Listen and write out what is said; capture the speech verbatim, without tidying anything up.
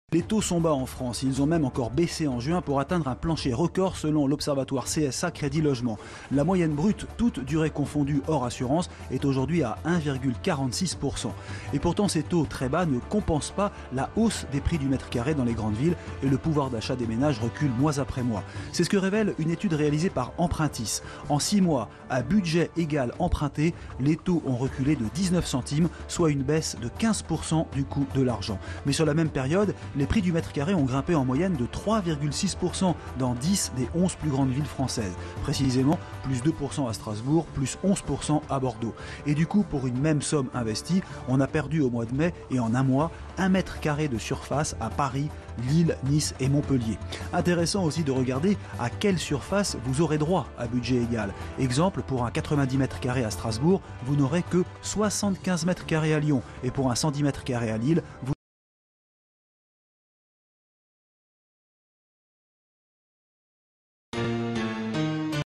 Les taux sont bas en France, ils ont même encore baissé en juin pour atteindre un plancher record selon l'observatoire C S A Crédit Logement. La moyenne brute, toute durée confondue hors assurance, est aujourd'hui à un virgule quarante-six pour cent. Et pourtant ces taux très bas ne compensent pas la hausse des prix du mètre carré dans les grandes villes et le pouvoir d'achat des ménages recule mois après mois. C'est ce que révèle une étude réalisée par Empruntis. En six mois, à budget égal emprunté, les taux ont reculé de dix-neuf centimes, soit une baisse de quinze pour cent du coût de l'argent. Mais sur la même période, les prix du mètre carré ont grimpé en moyenne de trois virgule six pour cent dans dix des onze plus grandes villes françaises. Précisément, plus deux pour cent à Strasbourg, plus onze pour cent à Bordeaux. Et du coup, pour une même somme investie, on a perdu au mois de mai et en un mois, un mètre carré de surface à Paris, Lille, Nice et Montpellier. Intéressant aussi de regarder à quelle surface vous aurez droit à budget égal. Exemple, pour un quatre-vingt-dix mètres carrés à Strasbourg, vous n'aurez que soixante-quinze mètres carrés à Lyon. Et pour un cent dix mètres carrés à Lille, vous